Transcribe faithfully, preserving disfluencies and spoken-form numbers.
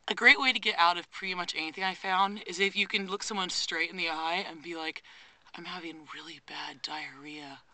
A great way to get out of pretty much anything I found is if you can look someone straight in the eye and be like, I'm having really bad diarrhea.